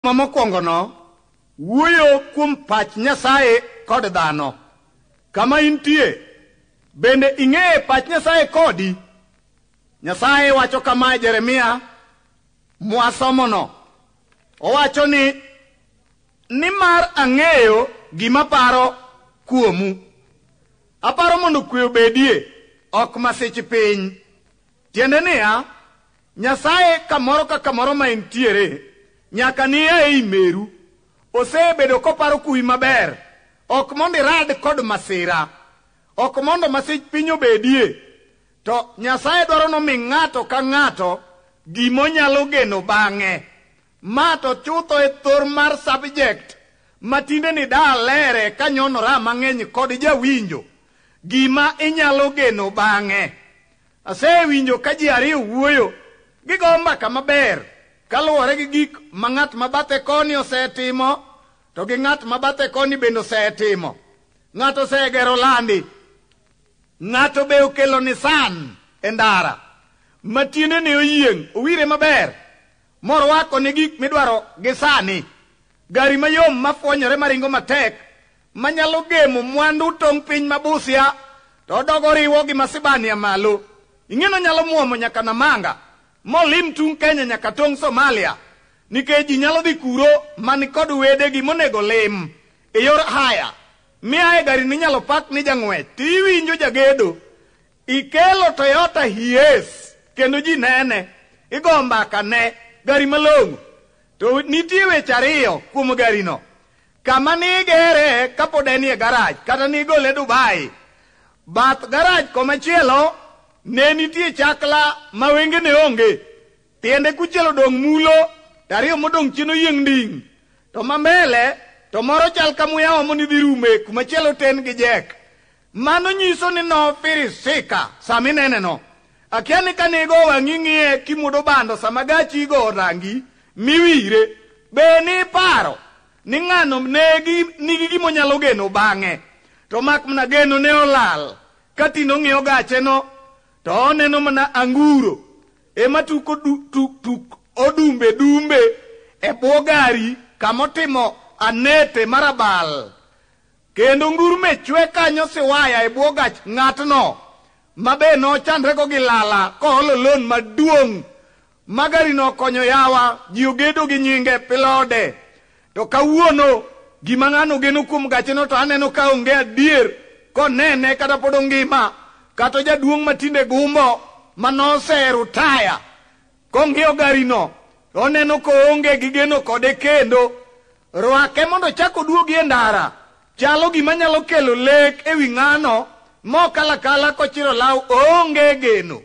Mokwongo no wuoyo kuom pach Nyasaye kod dhano. Kama intie bende ing'e pach Nyasaye kodi. Nyasaye wacho kama Jeremia mwasomono. Owacho ni nimar ang'eyo gima paro kuomu. Aparo mondo kwe obedie ok masich piny. Tiende niya, Nyasaye kamoro ka kamoro ma intiere nyaka ni ei meru osebedo koparo kuwi maber, ok mondo irad kod masira, ok mondo masich piny obedie. To Nyasaye dwaro nomi ng'ato ka ng'ato gimonyalo geno bang'e. Ma to chutho e thor mar subject matinde ni dalere kanyonora mang'eny kod jawinjo gima inyalo geno bang'e. Asewinjo ka ji ariyo wuoyo gigo mbaka maber kaluwore gi gik ma ng'at mabathe koni osetimo to gi ng'at mabathe koni bende osetimo. Ng'ato osegero landi, ng'ato be okelo Nissan e ndara matiende ne oyieng' owire maber morwako ni gik midwaro gi sani, gari mayom mafwonyore maringo matek manyalo gemo mwandu tong' piny mabusia to odogo riwo gi Masibania malo. Ing'eno nyalo muomo nyaka Namanga molim tung Kenya nyaka tong' Somalia nikech ji nyalo dhi kuro mani kod wedegi monego lim e yor haya. Miya e gari ninyalo pak ni jang'wech tiwinjo jagedo ikelo Toyota Hiace kendo ji nene igo mbaka ne gari malong'o. To nitie weche ariyo kuom gari no. Kama nigere kapod en e garaj kata nigole Dubai, bath garaj komachielo ne nitie chakla ma wenge ne onge, tiende kuchielo dong' mulo, tariyo modong' chien oyieng' ding', to mambele to moro chal ka muya omo ni dhi rume kumachielo ten gi jek. Mano nyiso ni no firisika saminene no. Akia ni kanigo wang'i ng'iye kimudo bando sama gachi go rangi miwire be ni paro ni ng'ano nigi gimonyalo geno bang'e. To mak mana geno ne olal katino ng'iyo gache no to oneno mana anguro ema tuko tuk odumbe dumbe e bwo gari kamotimo anete marabal. Kendo ngurume chwe kanyo siwaya e bwo gach ng'atno mabe no chandrego gi lala koholo lon maduong' magari no konyo yawa ji ogedo gi nyinge pilode. To kawuono gima ng'ano geno kuom gache no to aneno ka onge adier konene kata pod ongima kata jaduong' matinde gumbo manose rutaya kong'iyo gari no oneno ko onge gi geno kode kendo rwake mondo chak oduogi e ndara chalo gima nyalo kelo lek ewi ng'ano mokalakala kochiro law onge geno.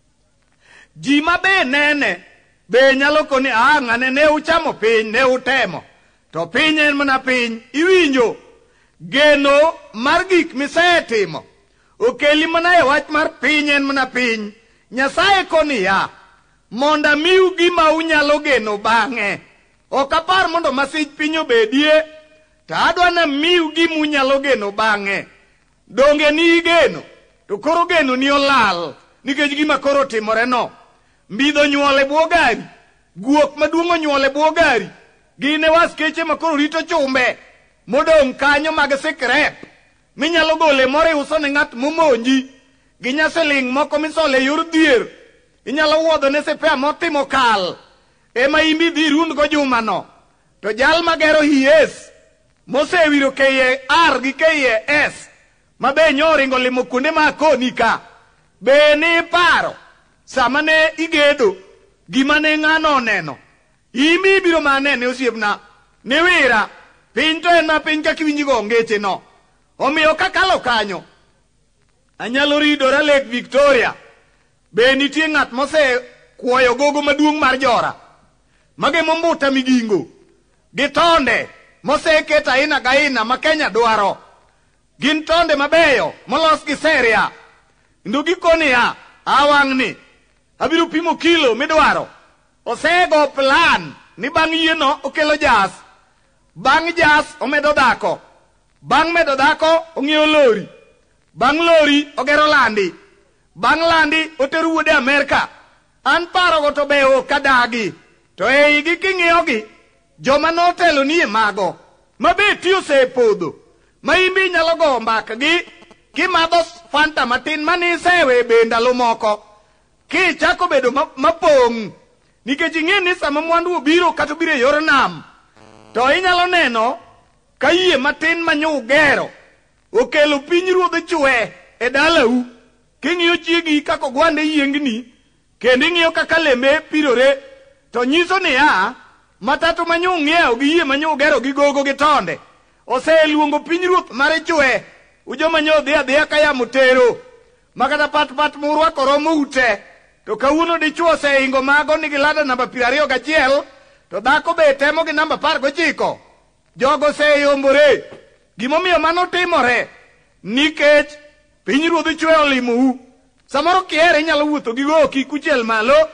Ji mabe nene be nyalo koni ng'ane ne uchamo piny ne utemo to piny en mana piny. Iwinjo geno mar gik misetimo okeli mana e wach mar piny en mana piny. Nyasaye koni ya monda miu gima unyalo geno bang'e. Ok apar mondo masich piny obedie to adwa na miu gima unyalo geno bang'e. Donge ni geno to koro geno ni olal nikech gima koro timore no. Mbidho nyuole bwo gari, guok maduong' onyuole bwo gari, gine waskeche makoro rito chumbe modong' kanyo mag sikrep minyalo gole moro iuso ne ng'at momonji gi nyasiling moko misole yor dhier. Inyalo wuodho ne sepea motimo kal ema imbi dhi rundgo jumano. To jal magero Hiace mosewiro KAR gi KAS mabe nyoringo limo kuonde ma koni ka be ni paro sama ne igedo gima ne ng'ano oneno. Imi biro manene osiepna ne wira piny to en ma piny kakiwinjigo ongeche no. Omiyo kakalo kanyo anyalo ridora Lake Victoria be nitie ng'at mose kuoyo gogo maduong' mar jora magemo mbuta migingo gi tonde moseket aina gaina ma Kenya dwaro. Gin tonde mabeyo molos gi seria. Ndugi koni ya awang'ni abiro pimo kilo midwaro. Osego plan ni bang' yieno okelo jas, bang' jas omedo dhako, bang' medo dhako ong'iewo lori, bang' lori ogero landi, bang' landi otero wuode Amerika. An parogo to be ok adagi to eigi king'iyogi joma notelo nie mago mabe tiyo sepodho ma imbi nyalo go mbaka gi kimadho fanta matin manisewe be ndalo moko kichako bedo mapong' nikech ing'e ni sama mwandu obiro kata obiro e yor nam to inyalo neno ka yie matin manyugero okelo pinyruodh chwe e dalau king'iyo chiegi kaka ogwande yiengni kendo ing'iyo kaka lembe pirore to nyiso niya matatu manyung'iewo gi yie manyugero gi gogo gi tonde oseluongo pinyruoth mare chwe ujoma nyodhi adhiya ka yamo tero makata pat murwako romo ute to kawuono dichuo oseingo mago nigi lada namba 21 to dhako be temo gi namba 19 jogo oseyombore gimomiyo mano timore nikech pinyruodh chwe olimou samoro kihere inyalo wuotho gi goki kuchiel malo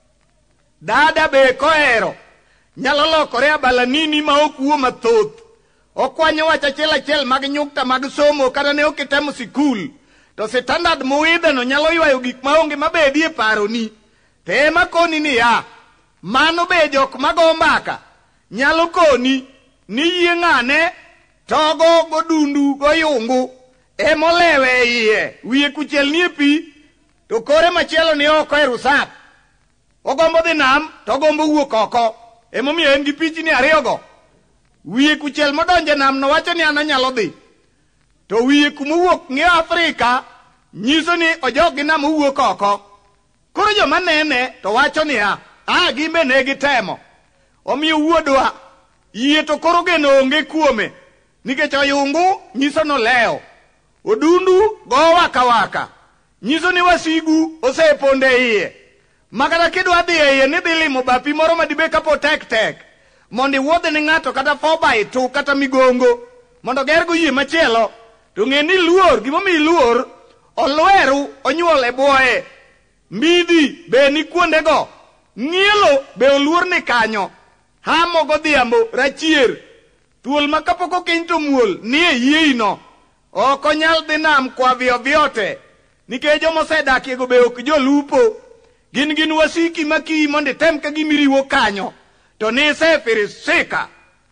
dada be kohero nyalo lokore abalanini ma okuo mathoth okwanyo wach achiel mag nyukta mag somo kata ne okitemo sikul to standard muidheno nyalo ywayo gik maonge mabedie paroni tema koni niya mano be jok mago mbaka nyalo koni ni yie ng'ane togo godundu goyungu emolewe iye wiye kuchiel nie pi to kore machielo ni oko e rusap ogombo dhi nam to ogombo wuok oko emomiyo en gi pichni ariyogo wiye kuchiel modonje nam no wacho ni an anyalo dhi to wiye kumowuok ng'e Afrika nyiso ni ojok gi nam owuok oko koro joma nene to wacho niya gimbe ne gitemo omiyo wuodwa yie to koro geno onge kuome nikech oyungu nyiso nolewo odundu go waka nyiso ni wasigu oseponde iye makata kidwa dhi iye ni dhi limo bapi moro madibe kapo tek mondo iwuodhe ni ng'ato kata 4x2 kata migongo mondo gergo yie machielo to ng'e ni luor gimomiyo luor olweru onyuol e bwoye mbidhi be ni kuondego ng'ielo be oluor ni kanyo hamo godhiambo rachier thuol ma kapok okiny to muol ni e yieino ok onyal dhi nam kwa vyote nikech joma osedakiego be ok jolupo gin wasiki makiyi mondo item ka gimiriwo kanyo to nisefirisika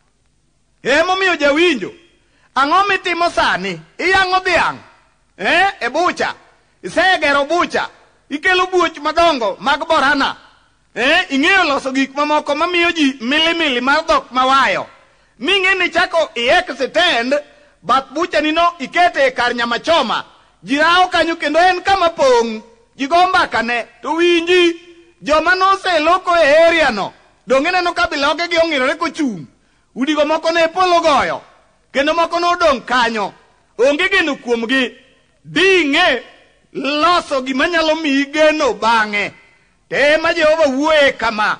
emomiyo jawinjo ang'o mitimo sani iyang'o dhiang' e bucha isegero bucha ikelo buoch madongo mag borana ing'eyo loso gik mamoko mamiyo ji milimili mar dhok mawayo ming'e ni chako iek stand bath bucha nino ikete kar nyama choma jirao kanyo kendo en kama pong' jigo mbakane to winji joma noseloko e area no donge neno ka biloge gi ong'irore kochung' udigo moko ne polo goyo kendo moko nodong' kanyo onge geno kuomgi ding'e loso gima nyalo miyi geno bang'e tema Jehova wuoye kama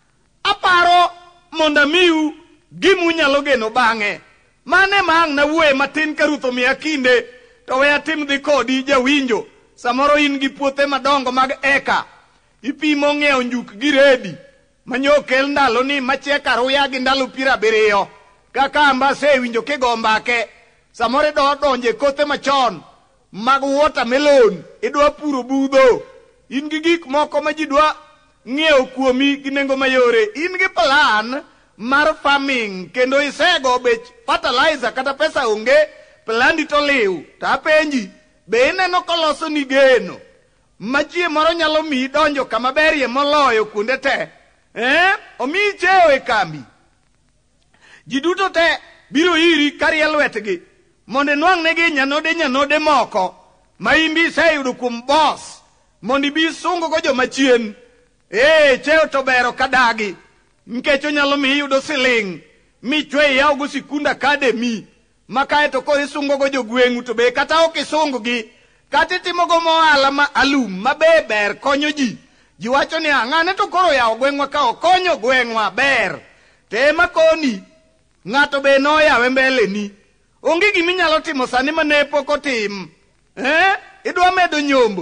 aparo mondo amiu gimu nyalo geno bang'e mane mang' na wuoye matin ka Ruoth omiya kinde to we atim dhi kodi jawinjo samoro in gi puothe madongo mag eka ipimo ng'iewo njuk gi redi manyokel ndalo ni machiek aruya gi ndalo 70 kaka ambase winjo kigo mbake samoro donje kothe machon mag watermelon idwa puro budho in gi gik moko ma ji dwa ng'iewo kuomi gi nengo mayore in gi plan mar farming kendo isego bech fertilizer kata pesa onge plandi to liw ta penji be ineno koloso ni geno machie moro nyalo mi donjo kama berie moloyo kuonde te omi cheo e kambi ji duto te biro iri karie lwetgi mondo inwang' negi nyanode moko ma imbi iseyudo kuom boss mondo ibi sungo go joma chien cheo to bero kadagi nikech onyalo mi iyudo siling michwe iyaw go sikund academy makae to koro isungo go jogweng'u to be kata ok isungo gi kata itimo go mohala ma alum maber konyo ji wacho ni ng'ane to koro yawo gweng'wa ka okonyo gweng'wa ber tema koni ng'ato be noyawe mbeleni onge giminyalo timo sani mane pok otim idwa medo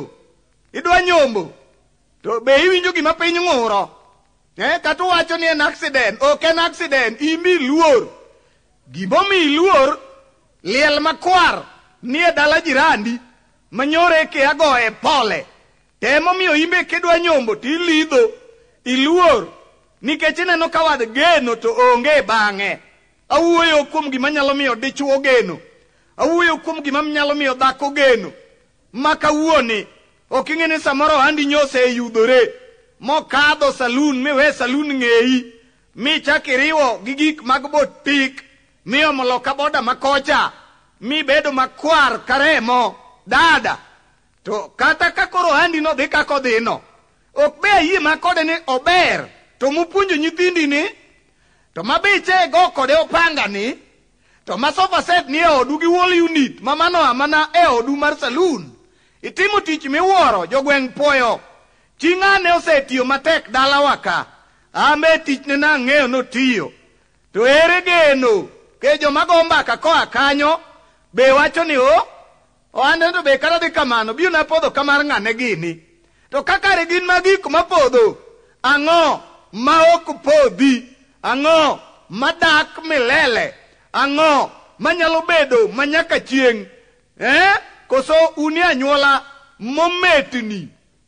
nyombo to be iwinjo gima piny ng'uro kata wacho ni en accident ok en accident imi luor gimomi luor liel makwar ni e dala jirandi manyore ke agoye pole temo miyo imbe kidwa nyombo tilidho iluor nikech ineno ka wad geno to onge bang'e. Awuoyo kuom gima nyalo miyo dichuo geno, awuoyo kuom gima nyalo miyo dhako geno. Ma kawuoni ok ing'e ni samoro andi nyose yudore mokadho salun miwe salun ng'eyi michak iriwo gi gik mag botik miomo loka boda makocha mibedo makwar karemo dada. To kata ka koro andi no dhi kako dhino ok be ayie makode ni ober to mupuonjo nyithindi ni to mabiche go kode opanga ni to ma sofa set ni e odu gi wall unit mamano amana e odu mar saloon. Itimo tich miwuoro jogweng' puoyo. Ching'ane osetiyo matek dalawa ka. Ambe tich ne nang'eyo notiyo. To ere geno ke joma go mbaka koa kanyo be wacho ni ande to be kata dhi kamano biyo na podho kamar ng'ane gini. To kakare gin magik mapodho, ang'o ma ok podhi, ang'o madak milele, ang'o manyalo bedo manyaka chieng'. Koso uni anyuola mometni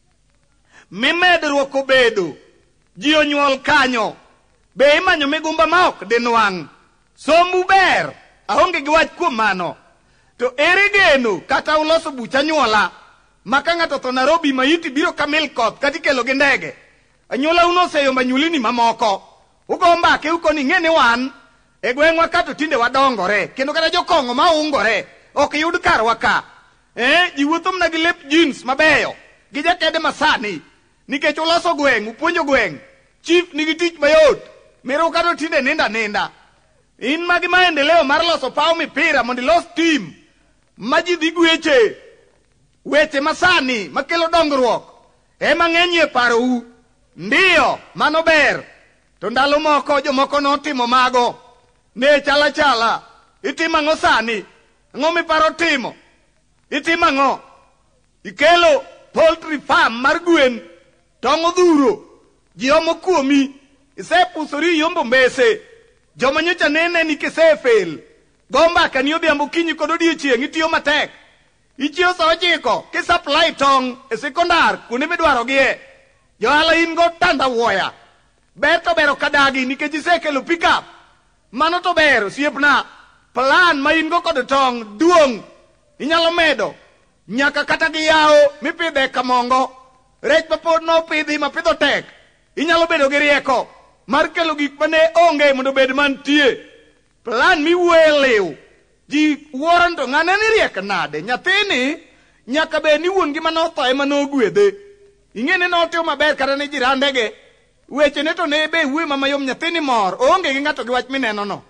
mimedruok obedo ji onyuol kanyo be imanyo migumba ma ok dinwang'. Somu ber, aonge gi wach kuom mano. To ere geno kata uloso bucha anyuola maka ng'ato to Nairobi maiti biro kamil koth kati kelo gi ndege. Anyuola uno oseyo manyulini mamoko. Ugo mbake uko ni ng'e ni wan e gweng'wa ka to tinde wadongore kendo kata jokong'o maungore ok yud karwa ka. Ji wuotho mna gi lep jeans mabeyo gi jakede masani nikech uloso gweng', upuonjo gweng'. Chief nigi tich mayot miru kato tinde ninda. In magi maendeleo mar loso paw mipira mondo ilos tim ma ji dhi gweche weche masani makelo dongruok ema ng'enyie parou. Ndiyo mano ber. To ndalo moko jomoko notimo mago ne chala itimo ang'o sani? Ang'o miparo timo? Itimo ang'o? Ikelo poultry farm mar gwen, tong' odhuro, ji omo kuomi, isepusori yombo mbese, joma nyocha nene ni kisefel, go mbaka ni odhiambo kinyi kod odiechieng' itiyo matek, ichiewo sa 9 kisupply tong' e sekondar kuonde midwarogie, johala in go tanda wuoya, ber to bero kadagi nikech isekelo pickup, mano to ber osiepna, plan ma in go kod tong' duong' inyalo medo nyaka kata gi yawo mipidhe kamongo, rech mapod nopidhi mapidho tek, inyalo bedo gi rieko mar kelo gik mane onge mondo bed mantie. Plan miwuoye liw, ji wuoron to ng'ane ni riek nade, nyathini nyaka be ni wuon gi manotho ema nogwedhe. Ing'e ni notimo maber kata ne jirandege, weche ne to ne be wuoye mamayom, nyathini mor, onge gi ng'ato gi wach mineno no.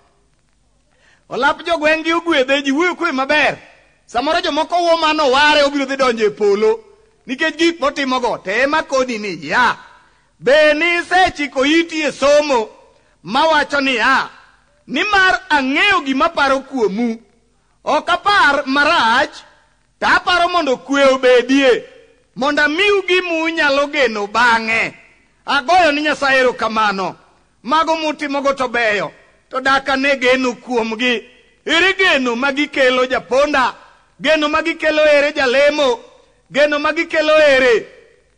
Olap jogweng' gi ogwedhe, ji wuoyo kwe maber. Samoro jomoko wuo mano ware obiro dhi donjo e polo nikech gik motimogo to ema kodi ni ya. Be ni sechiko iti e somo mawacho ni ya nimar ang'eyo gima paro kuomu, ok apar marach, to aparo mondo kwe obedie, mondo amiu gimu nyalo geno bang'e. Agoyo ni Nyasaye erokamano, mago mutimogo to beyo, to dak ane geno kuomgi. Ere geno magikelo japonda, geno magikelo ere jalemo, geno magikelo ere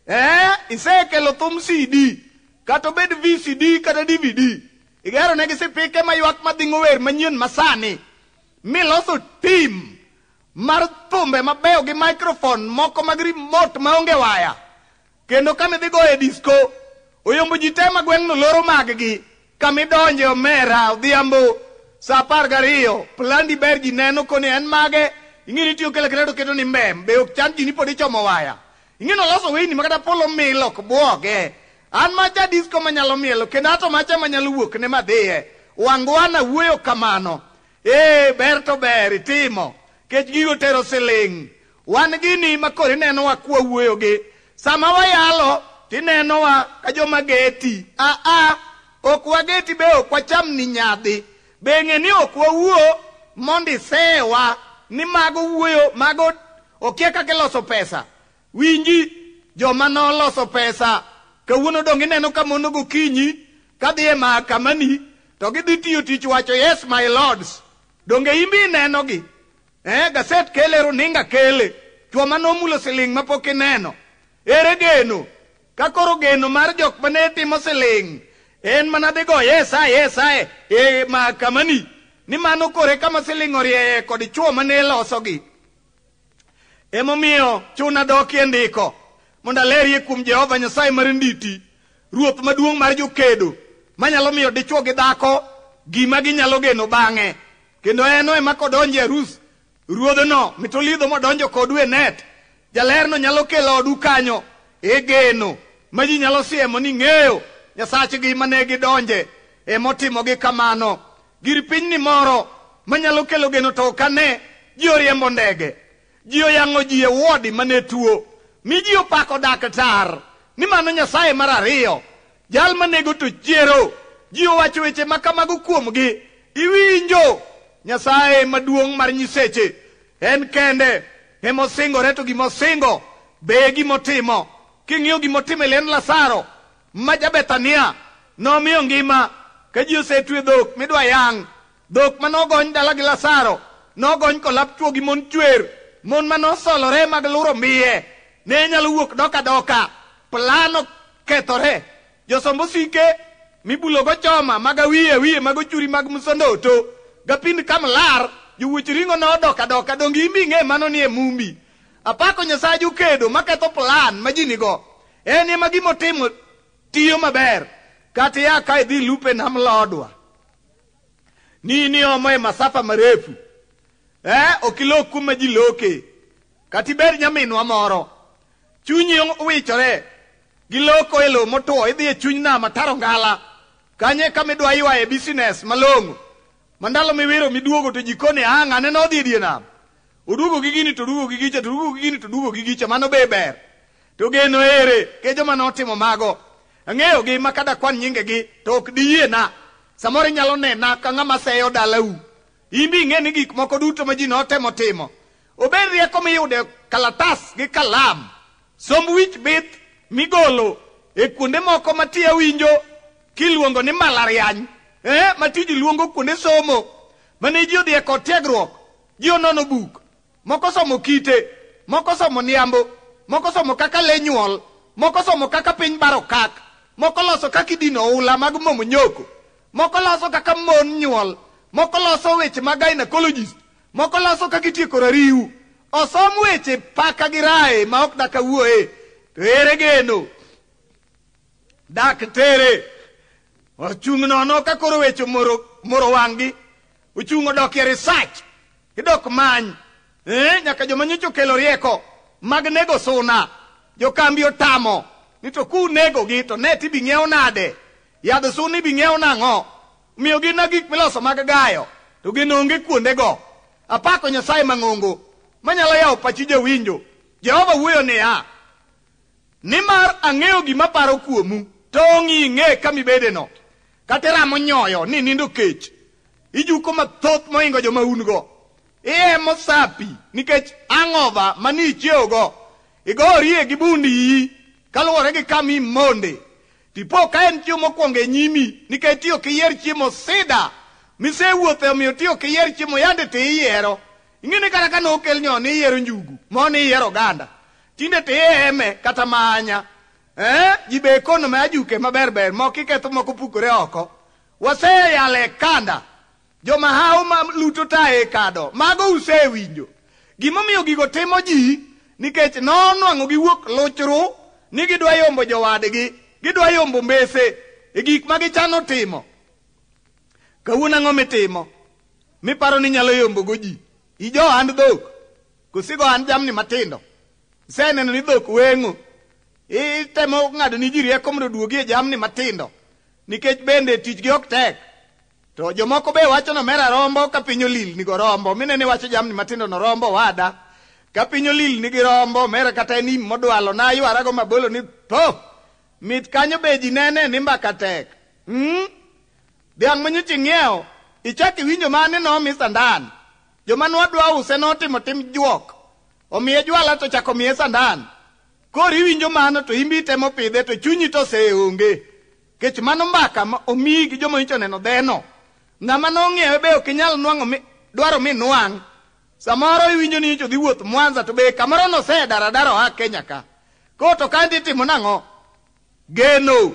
isekelo thum CD kata bed VCD kata DVD, igero negi sipike mayuak madhing'o wer manyien masani, miloso tim mar thumbe mabeyo gi microphone moko mag remote maonge waya, kendo kamidhi goye disco oyombo ji te magweng'no loro mag-gi, kamidonje omera odhiambo sa 12 plandi ber ji neno koni en mage. Ing'eni tiyo kele to keto ni mbem be ok chan ji ni pod ichomo waya. Ing'eno loso weyni makata polo mil ok buoge. An macha disco manyalo mielo kendo ato macha manyalo wuok ne madhiye. Wangwana wuoyo kamano. Ber to ber itimo kech gigo tero siling'. Wan gini makore nenowa kwa wuoyogi, sama wayalo tinenowa ka joma geti. Ok wageti be ok wacham ni nyadhi, be ng'e ni ok wawuo mondi sewa ni mago wuoyo mago okia kaka loso pesa. Winji joma no loso pesa kawuono donge neno ka mondo gokinyi kadhi e mahakamani to gidhi tiyo tich wacho yes my lords. Donge imbi neno gi gaset kele runinga kele chwo manomulo siling' mapok ineno. Ere geno ka koro geno mar jok mane timo siling' En manadego Yesaye ma kamani ni mano kore kama silingorie kod chuo mane losogi. Emomiyo chuna doki ndiko mondo alerie kuom Jehova Nyasaye mar nditi, ruoth maduong' mar jokedo manyalo miyo dichuo gi dhako gima ginyalo geno bang'e. Kendo eno ema kodonjo arus ruodhno mitolidho modonjo kodu e net. Jalerno nyalo kelo odu kanyo e geno ma ji nyalo siemo ni ng'eyo Nyasachgi mane gidonje emotimogi kamano. Gir pinyni moro manyalo kelo geno to kane ji oriembo ndege, ji oyang'o ji e wodi mane tuo, mi ji opako daktar ni mano Nyasaye mar ariyo, jal manego to chiero. Ji owacho weche makamago kuomgi, iwinjo. Nyasaye maduong' mar nyiseche en kende emosingore, to gimosingo be gimotimo. King'iyo gimotimo len Lazaro ma ja-Bethania nomiyo ngima ka ji osetwe dhok midwa yang'. Dhok manogony dala gi Lazaro nogony kolap chuo gi mon chwer, mon manosolore mag luro miye ne nyalo wuok doka doka. Plano kethore, josomb osike mibulogo choma mag wiye mag ochuri mag msondoto gapind kamlar, jowuoch ring'o nodoka doka. Dongi imbi ng'e mano ni e mumbi. Apako Nyasaye jokedo maketho plan ma ji nigo. En ema gimotimo tiyo maber. Kata ya ka idhi lupe nam lodwa ni omo e masafa marefu, okilok kuma ji loke. Kata ibed nyaminwa moro chunyi wichore giloko e lo motuo, idhi e chuny nam ataro ngala kanye kamidwa ywaye business malong'o. Mandalo miwiro miduogo to jikone ng'ane nodhi die nam, oduogo gi gini to oduogo gi gicha, to oduogo gi gini to oduogo gi gicha. Mano be ber. To geno ere ke joma notimo mago. Ang'eyo gi makada kwan nyingegi to ok diyiena. Samoro nyalo nena ka ng'ama seyo dalau. Imbi ing'e ni gik moko duto ma ji notemo timo. Obed rieko miyude kalatas gi kalam, somb wich bith migolo e kuonde moko matiya winjo kiluongo ni malariany, matiji luongo kuonde somo mane ji odhi e kod tiegruok. Ji onono buk, moko somo kite, moko somo niambo, moko somo kaka le nyuol, moko somo kaka piny baro kak, moko loso kaka idino ula mag momo nyoko, moko loso kaka mon nyuol, moko loso weche mag gynecologist, moko loso kaka itieko rariw. Osom weche paka gi rae ma ok daka wuoye. To ere geno dak tere ochung' nono ka koro weche moro wang'gi, ochung' odok e research, idok many nyaka joma nyocha okelo rieko mag nego suna. Jokambi otamo ni to kunego gi to net ibi ng'iew nade, yadh suna ibi ng'iew nang'o, miyo gin na gik miloso mag gayo to gin onge kuondego. Apako Nyasaye mang'ongo manyalo yawo pachi jawinjo. Jehova wuoyo niya, nimar ang'eyo gima paro kuomu, to ing'e kamibedeno. Kata ramo nyoyo ni nindo kech, ijuko mathoth moingo joma ungo. Emo sapi nikech ang'ova mani ichiewogo, igorie gi bundi iyi kaluwore gi kami monde. Tipo ka en chiemo mokwongo e nyimi nikech tiyo kiyier chiemo sida misewuothe omiyo tiyo kiyier chiemo yande te iyiero. Ing'eni kata ka nokel nyon iyiero njugu, moni iyiero ganda, tinde te eme kata manya. Ji be kono ma ajuke maber moko iketho moko pukore oko. Waseyale kanda, joma hao ma luto tae kado, mago usewinjo. Gimomiyo gigo timo ji nikech nonwang'o giwuok luchru ni gidwa yombo jowadgi, gidwa yombo mbese e gik ma gichano timo. Kawuono ang'o mitimo miparo ni nyalo yombo go ji? Ijo hand dhok, kusigo hand jamni matindo, iseneno ni dhok weng'o, itemo ng'ado ni ji rieko mondo duogi e jamni matindo nikech bende tichgi ok tek. To jomoko be wacho no mera rombo ka piny olil nigo rombo, minene wacho jamni matindo no rombo wada. Ka piny olil nigi rombo, mera kata ni modwalo na ywarago mabolo ni po mit kanyo be ji nene ni mbaka tek. Dhiang' manyocha ng'iewo ichak iwinjo mane nomi sandan. Joma nwadwa use notimo tim juok, omiye jwala to chako miye sandan. Koro iwinjo mano to imbi temo pidhe to chunyi to seonge. Kech mano mbaka omiyi gi joma nyocha neno dheno. Ng'ama nong'iewe be ok inyal nwang'o dwaro mi nwang'. Samoro iwinjo ni nyocha dhi wuoth Mwanza to be kamoro nosedara oa Kenya ka. Koro to kandi timo nang'o? Geno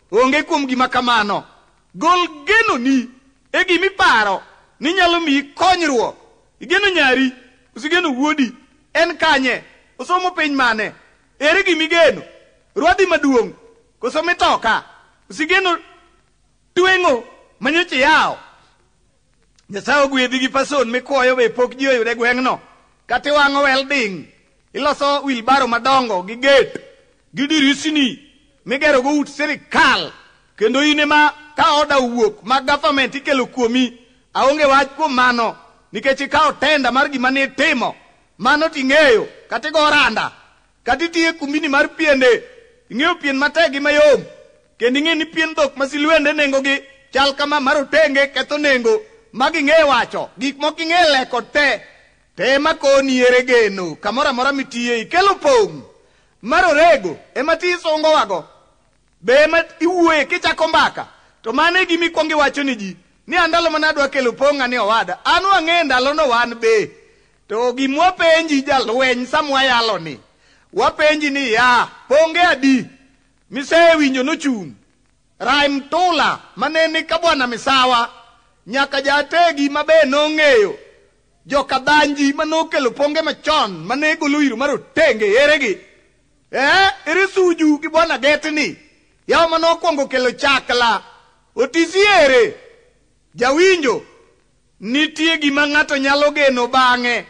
onge kuom gima kamano. Gol geno ni e gimi paro ni nyalo mi konyruok. Igeno nyari, usigeno wuodi, en kanye, osomo piny mane, ere gimi geno, ruadhi maduong', koso mitoka, usigeno tueng'o manyoche yao. Nyasaye ogwedhi gi pason mikwoyo be pok ji oyude gweng'no, kati wang'o welding, iloso wilbaro madongo gi gate, gi dirisni, migero go ut sirikal, kendo ine ma ka oda wuok ma government ikelo kuomi, aonge wach kuom mano, nikech ikawo tenda mar gima ne timo, mano ting'eyo, kati go randa, kati tiye kumbini mar piende, ing'eyo pien mategi mayom, kendo ing'e ni pien dhok masilwende nengo gi, chal kama marotenge ketho nengo, magi ng'e wacho, gik moko ing'e leko te makoni ere geno, kamora mora mitiye, ikelo pong', marorego, ema ti songo wago, be ema iwuoye kichako mbaka, to mane gimi kuongi wacho ni ji, ni andalo manadwa kelo pong'a ni owada, anu ang'e ndalo no wan be, to gimwa penji jalweny samwa yalo ni, wapenji ni ya, ponge adi, mise winjo no chung, Raim Tula, maneni kabwana misawa, nyaka jategi mabe nong'eyo, joka dhanji manokelo ponge machon, manego luiru marotenge, eregi, ere suju ki bwana getni, yao manokwongo kelo chakla, otisi ere, jawinjo, nitie gima ng'ato nyalo geno bang'e,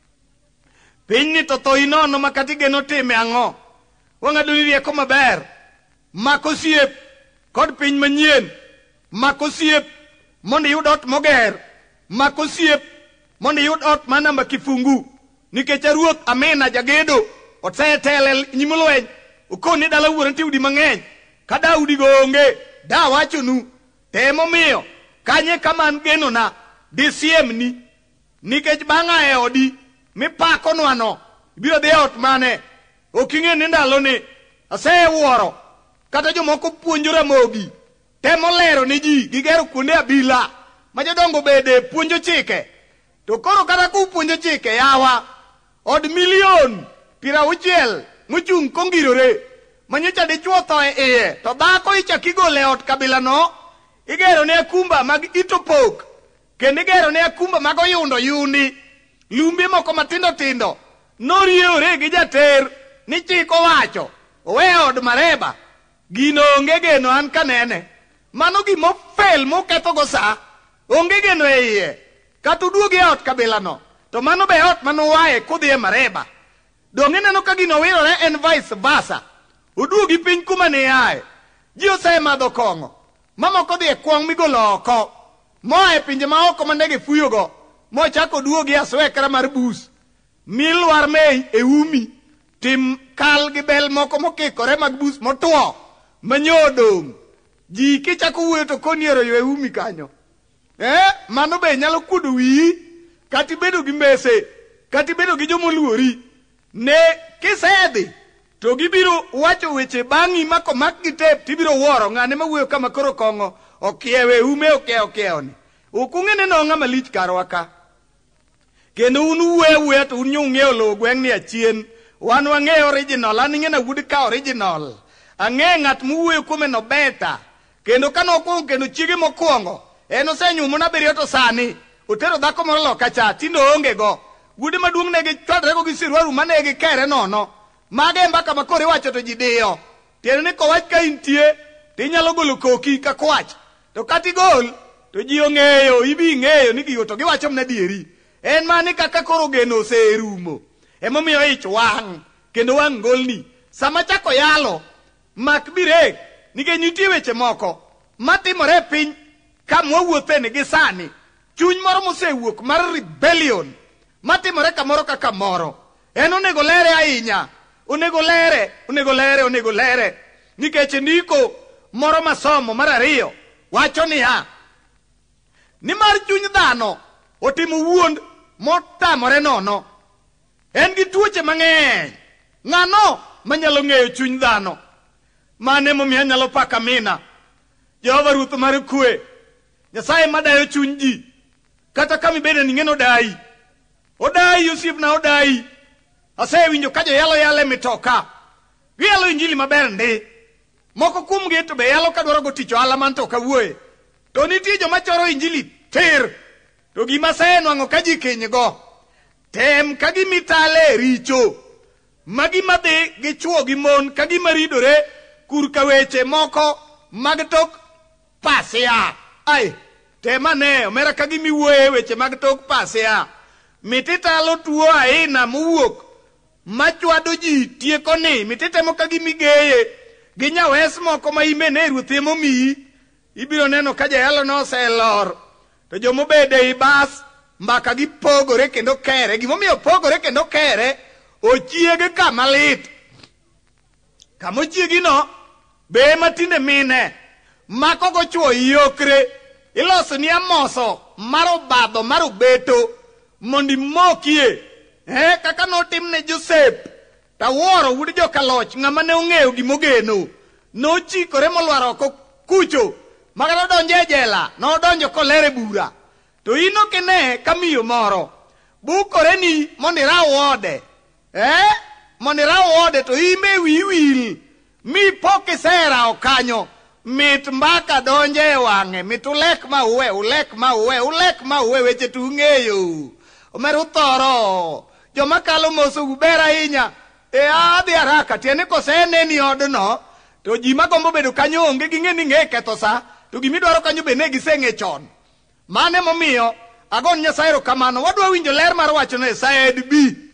piny ni to inono makati geno time ang'o, wang'ado ni rieko maber, mako siep, kod piny manyien, mako siep, mondo yud ot moger, mako siep, mondo yud ot manamba kifungu, nikech ruoth Amina jagedo, otetele nyimulweny, ukoni dala wuon ti udi mang'eny, ka Daudi go onge, da wachonu, temo miyo, kanye kaman geno na, disiem ni, nikech bang'a e odi, mipako nwano, biro dhi ot mane, oking'e ni ndalo ni, ase wuoro, kata jomoko puonjo Ramogi, temo lero ni ji, gigero kuonde abila, ma jodongo bede puonjo chike, to koro kata kupuonjo chike yawa, od milion 60 mochung' kongirore, manyocha dichuo tho e iye, to dhako ichakigole ot kabila no, igero ne akumba mag itopok, kendo igero ne akumba mag oyundo yundi, lumbe moko matindo tindo, noriewore gi jater, ni chik owacho, owe od Mareba, gino onge geno an kanene, mano gimo fel moketho go sa, onge geno e iye, kata uduogi e ot kabila no, to mano be ot manuwaye kudhi e Mareba, dong' ineno ka gino wirore en vice versa, uduogi piny kuma ni ae, ji ose madho kong'o, mamoko dhi e kwong' migolo oko, moa e pinje ma oko mandege fuyogo, mochako duogi aswekra mar bus, milwar mei e umi, tim kal gi bel moko mokikore mag bus motuo, manyodong, ji kichako wuoyo to koniero yo e umi kanyo, mano be nyalo kudo wii, kati bedo gi mese, kati bedo gi jomoluori, ne kisedhi, to gibiro wacho weche bang'i mako mak gi tep, tibiro wuoro, ng'ane ma wuoyo kama koro kong'o, okiewe ume okieoni, ukung'e ne nong'a malich karwa ka, kendo uwe to unyo ung'eyo lo gweng' ni achien, wan wang'eyo original, an ing'e na wud ka original, ang'e ng'at muwuoyo kuome no beta, kendo kanokwongo kendo chiege mokwongo, en osenyumo na biriyo to sani, otero dhako moro loka cha, tindo onge go, wude maduong' ne gi chwadrego gi sirwaru mane gi kere nono, mage mbaka makore wacho to ji diyo, tiende ni kowach ka intie, tinyalo golo koki ka kwach, to kati gol, to ji ong'eyo, ibi ng'eyo ni gigo to giwacho mna dieri, en mani kaka koro geno oserumo, emomiyo ich wang', kendo wang' golni, sama chako yalo, mak birek, nikech nitie weche moko, matimore piny, ka mwawuothe ni gi sani, chuny moro mosewuok mar rebellion, matimore kamoro ka kamoro, en onego lere ahinya, onego lere, nikech ndiko moro masomo mar ariyo, wacho niya, ni mar chuny dhano, otimo wuond motamore nono, en gi tuoche mang'eny, ng'ano manyalo ng'eyo chuny dhano, mane momiyo anyalo pako Amina, Jehova Ruoth mar kwe, Nyasaye madayo chuny ji, kata kama ibedo ni ng'eno odai osiepna asewinjo ka joyalo yale mitoka, giyalo injili maber ndi, moko kuomgi to be yalo ka dwaro go tich ohala man to kawuoye. To nitie joma choro injili tir, to gima senwang'o ka ji kinygo, tem ka gimitale richo, ma gima dhi gi chwo gi mon ka gima ridore kur ka weche moko mag tok pasia. Ai, tema ne, omera ka gimiwuoye weche mag tok pasia. Mititalo tuo aina mowuok, machwado ji tieko ni, mititemo ka gimigeye, ginyawes moko ma imene ruothe momiyi, ibiro neno ka jayalo no oselor. To jomobede i bas, mbaka gipogore kendo kere. Gimomiyo pogore kendo kere, ochiege kama lit. Kamo chiegi no, be matinde mine, mako go chwo yokre, iloso ni amoso, maro badho, maro beto, mondi mokie. Kaka notimne Joseph, taworo wudi joka loch, ng'ama ne ong'eyo gimogeno, nochikore molwaro oko kucho, magano donje jela, no donjo kolere bura. To ino kine kamiyo moro, bukore ni monira wode, monira wode to ime wiwil, mi poke sera okanyo, mit mbaka donje wang'e, mit ulek ma uwe, weche tung'eyo, omeru thoro, joma kalo moso ubera inya, adhi haraka, tiene kose neni odno, to ji magombo bedo kanyo onge ging'eni ng'e ketho sa, to gimidwaro kanyo be ne giseng'e chon. Mane momiyo agon Nyasaye erokamano, wadwa winjo ler mar wachone Side B.